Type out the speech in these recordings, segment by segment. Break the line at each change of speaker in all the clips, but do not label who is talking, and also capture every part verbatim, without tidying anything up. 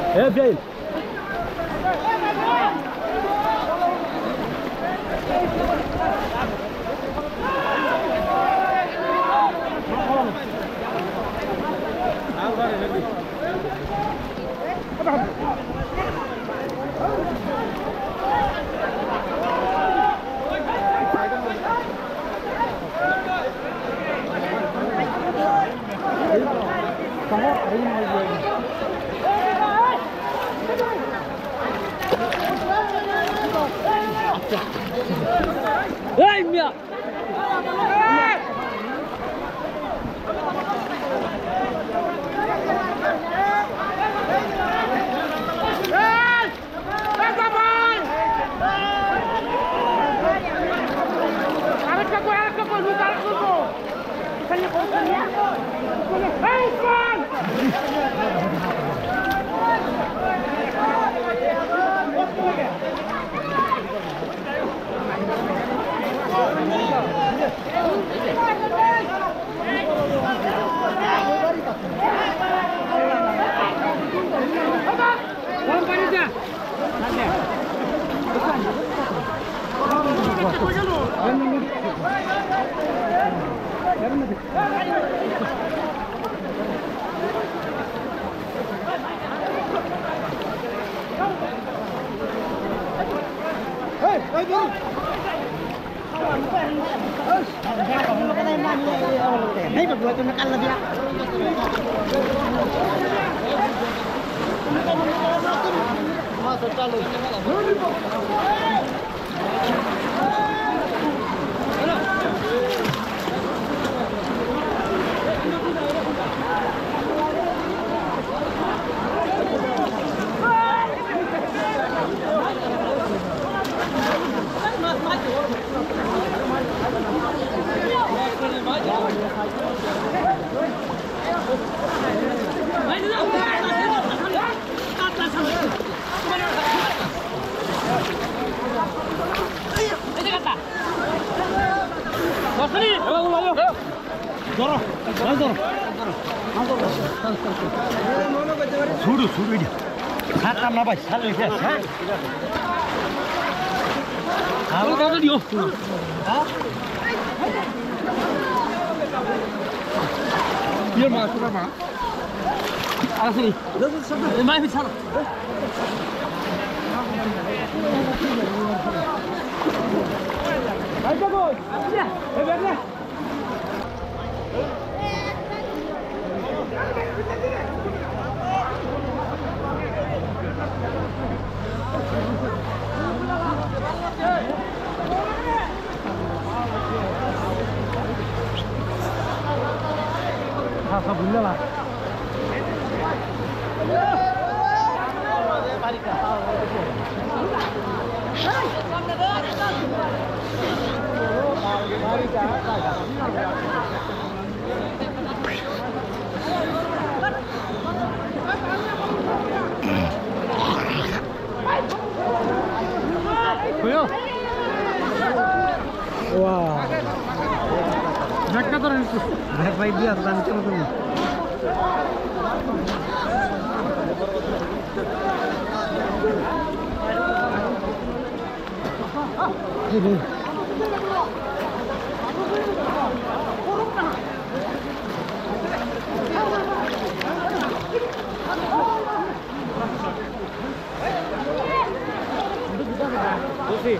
ايه فين؟ Hey, mia! Thấy được rồi tôi nó ăn là gì Suruh, suruh dia. Satu nama salah dia. Kalau kau dia. Dia masuk apa? Alas ni. Mai bicara. Ayo boy. Ya. Biarlah. Apa boleh lah. Wah. Mereka tu orang itu. Mereka dia lancar tu. Ini. Kursi.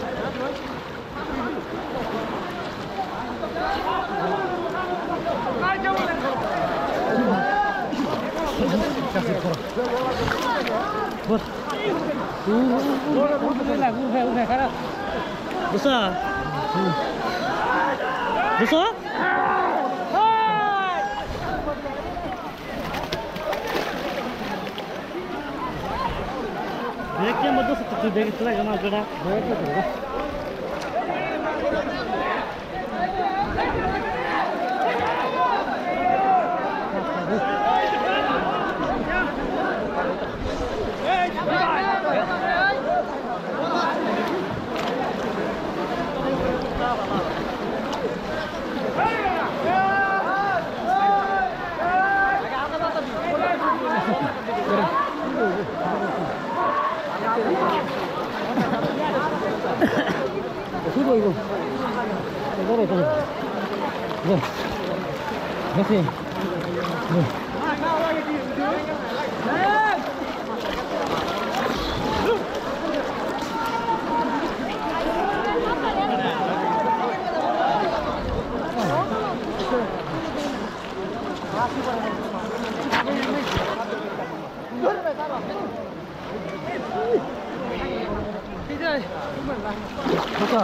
Kasih korang. Bos. Udah, udah, udah, udah, karena besar. Besar? Deknya mau tuh seperti dek itu lagi mana ada? Dek itu. Terima kasih. 이거. 이거래, 이거. 이거. 그렇지. 이거. 좋다.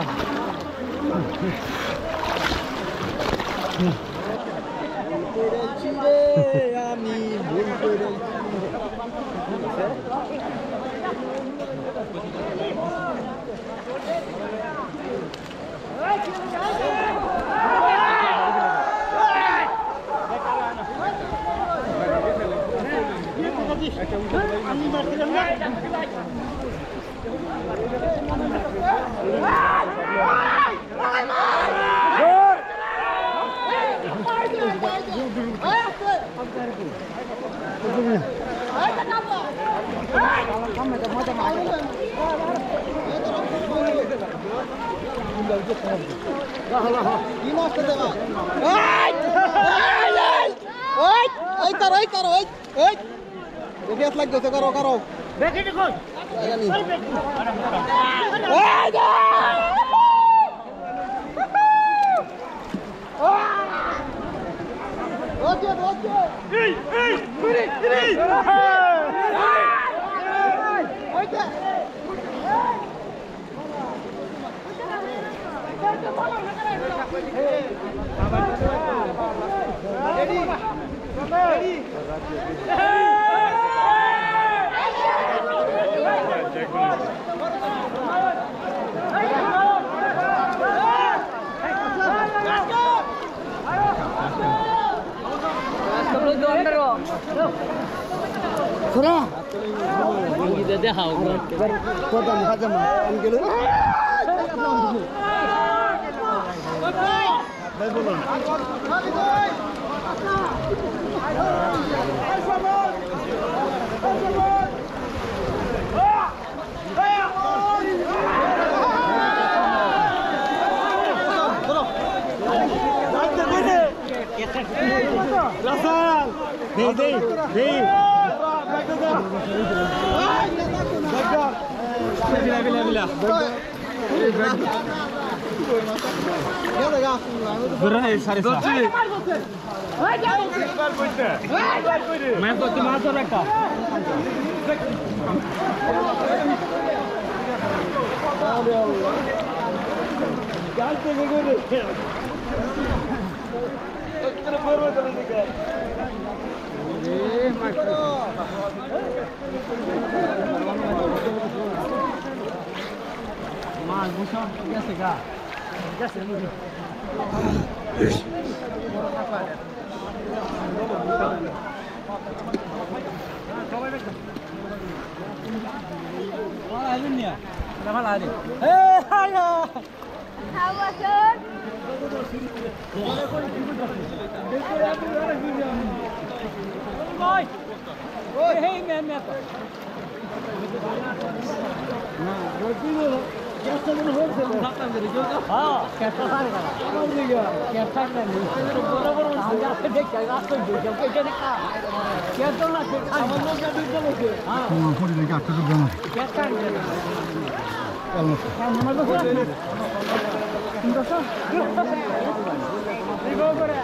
Karo karo. Beki dikon. Ayan ni. Ay! Oke, oke. Hey, hey, kiri, kiri. Oke. Ready. Ready. Kurang. Kita dah haus. Kota ni hajam. Angkelu. Baik boleh. Rasal. Dei, dei, dei. Bila, bila, bila. Berai, sari sah. Main tu tu masuk mereka. Jangan tengok ni. Kita baru dah ni kan. Eh, macam. Mas, bukan biasa kah? Biasa ni. Wah, ada ni ya? Nama lari. Eh, haya. Hawa sir. Oi. Oi, hey man, man. Nah, berarti कैसा मन हो से खाता मेरे जो हां कैसा सारे का समझ गया कैसा नहीं बराबर हम जाके देख के रास्ते में जो के देखा क्या तो ना समझ लो क्या दिन चलो के हां हां थोड़ी लेके आके तो जाना कैसा चलो क्या समझ लो इंदो सा देखो करे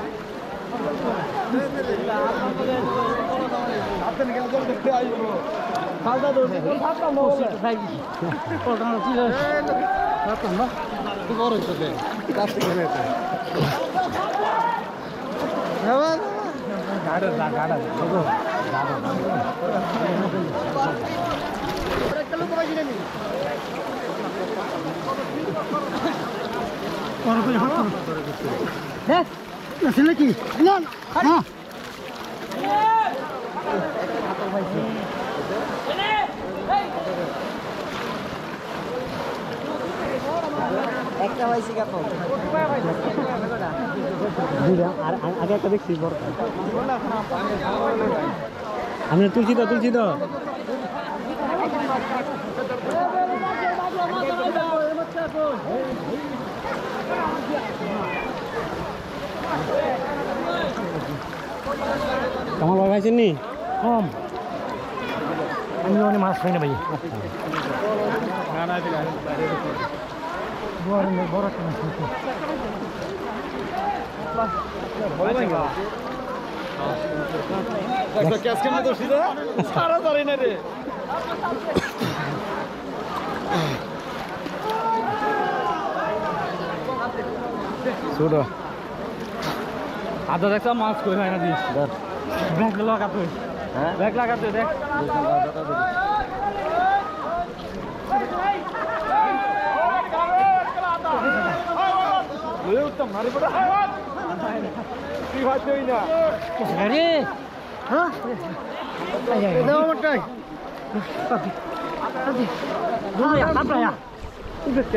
आपने निकल कर देखते आइए खादा दो खाता लो से भाई और ना चीज खाता ना तो और इसे दे प्लास्टिक में लेते ना गाड़ा गाड़ा देखो गाड़ा कल को बाजी नहीं और कोई हाथ है नस्ल की ना हां একটা হইছে কত দুইটা আর আগে একটা দেখছি বড় আমরা তুলছি তো তুলছি তো
কামাল ভাই খাইছেন নি
কম আমি অনেক মাছ খাই না ভাই বড় বড় একটা মাছ খাইছি
ছোট
আদা দেখছ মাছ কই হয় না দিস ব্যাগ লাগা তুই হ্যাঁ ব্যাগ লাগা তুই দেখ উত্তম মারি পড়া কি হইতই না আরে হ্যাঁ দাও মটাই আদি দুই আপনা ইবেতে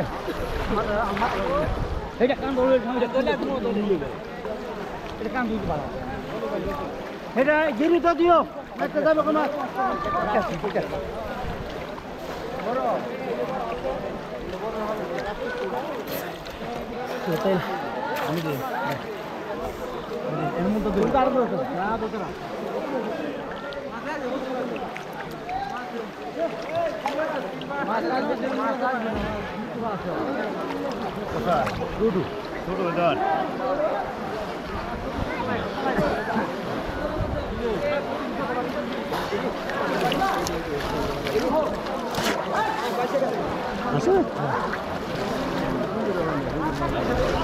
এটা কান ধরে সামনে তোলা তুমি তো দিবে এটা কান দিতে পারো এটা জিরু তো দিও একটা যাবে কোন ঠিক আছে বড় হোটেল আমি দিই এর মধ্যে দুটো আর বড় না দুটো না Tudo, tudo done. Masuk.